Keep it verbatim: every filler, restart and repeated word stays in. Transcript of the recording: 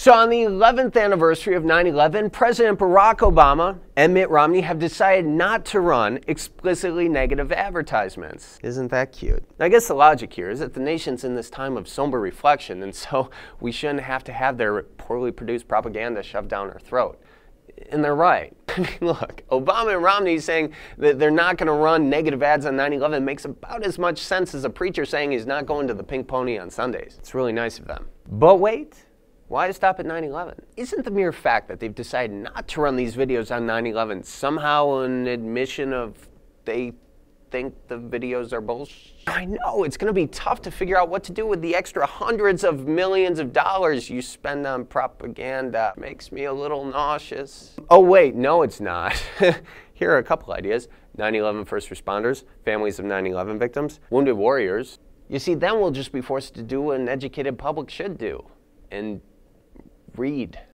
So on the eleventh anniversary of nine eleven, President Barack Obama and Mitt Romney have decided not to run explicitly negative advertisements. Isn't that cute? I guess the logic here is that the nation's in this time of somber reflection, and so we shouldn't have to have their poorly produced propaganda shoved down our throat. And they're right. I mean, look, Obama and Romney saying that they're not going to run negative ads on nine eleven makes about as much sense as a preacher saying he's not going to the Pink Pony on Sundays. It's really nice of them. But wait. Why stop at nine eleven? Isn't the mere fact that they've decided not to run these videos on nine eleven somehow an admission of they think the videos are bullshit? I know, it's going to be tough to figure out what to do with the extra hundreds of millions of dollars you spend on propaganda. Makes me a little nauseous. Oh wait, no it's not. Here are a couple ideas. nine eleven first responders, families of nine eleven victims, wounded warriors. You see, then we'll just be forced to do what an educated public should do. And read.